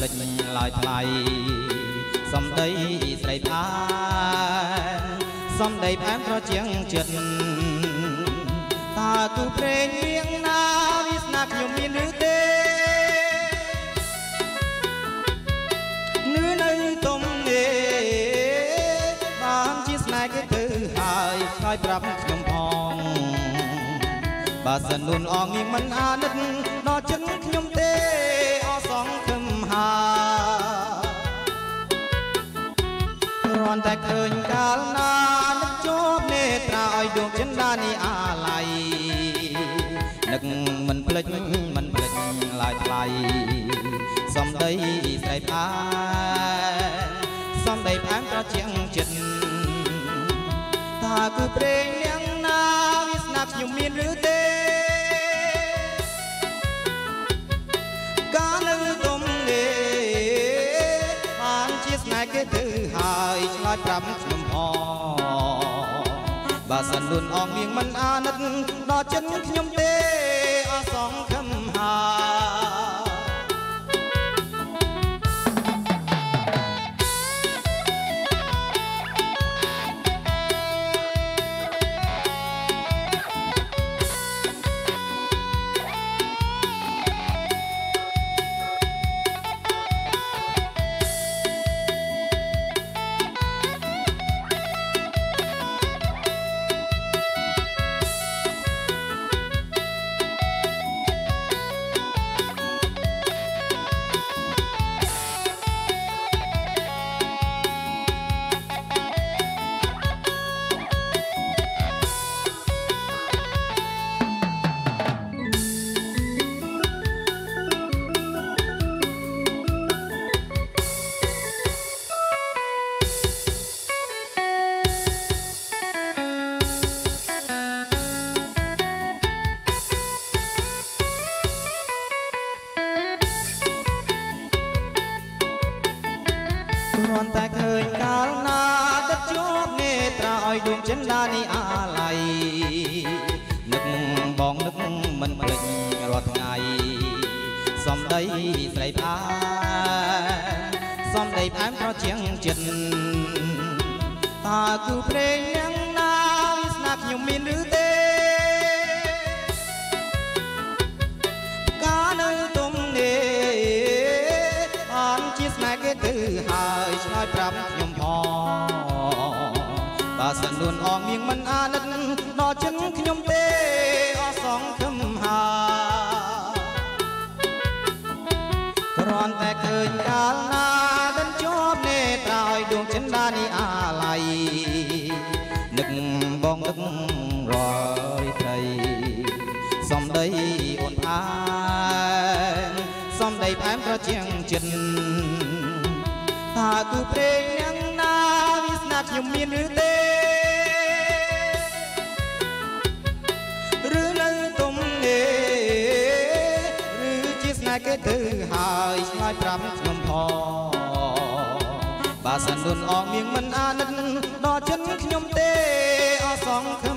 លិចឡើយថ្លៃសំដីស្រីផ្អែមសំដីផ្អែមត្រជាងចិត្តតើគូព្រេងរៀងណាវាស្នាខ្ញុំមានឬទេនៅទុំនេះបានជាស្នេហ៍គេទៅហើយឆ្លើយប្រាប់ខ្ញុំផងបើសិននួនអងនេះមិនអាណិតដល់ចិត្តខ្ញុំទេអសងខឹមហាគ្រាន់តែឃើញកាលណានឹកជាប់នេត្រាឲ្យដួងចិន្តានេះអាឡ័យនឹកមិនភ្លេចឡើយថ្លៃសំដីស្រីផ្អែមសំដីផ្អែមត្រជាងចិត្តតើគឺព្រេងនាងណាវាស្នាខ្ញុំមានឬទេកាលនៅទុំនេះបានជាស្នេហ៍គេទៅហើយឆ្លើយប្រាប់ខ្ញុំផងបើសិននួនអងនាងមិនអាណិតដល់ចិត្តខ្ញុំទេអសងខឹមហាគ្រាន់តែឃើញកាលណាទឹកជាប់នេត្រាឲ្យដួងចិន្តានេះអាឡ័យនឹកបងនឹកមិនភ្លេចរាល់ថ្ងៃសំដីស្រីផ្អែមសំដីផ្អែមត្រជាងចិត្តតើគូព្រេងនាងណាវាស្នាខ្ញុំមានឬទេកាលនៅទុំនេះបានជាស្នេហ៍គេទៅហើយឆ្លើយប្រាប់ខ្ញុំផងបើសិននួនអងនាងមិនអាណិតដល់ចិត្តខ្ញុំទេអសងខឹមហាគ្រាន់តែឃើញកាលណាដិនជាប់នេត្រាឲ្យដួងចិន្តានេះអាឡ័យនឹកបងនឹករាល់ត្រីសំដីអូនផ្អែមសំដីផ្អែមត្រជាងចិត្តតើគឺព្រេងនាងណាវាស្នាខ្ញុំមានឬទេឬនៅទុំនេះឬជាស្នេហ៍គេទៅហើយឆ្លើយប្រាប់ខ្ញុំផងបើសិននួនអងនាងមិនអាណិតដល់ចិត្តខ្ញុំទេអសងខឹម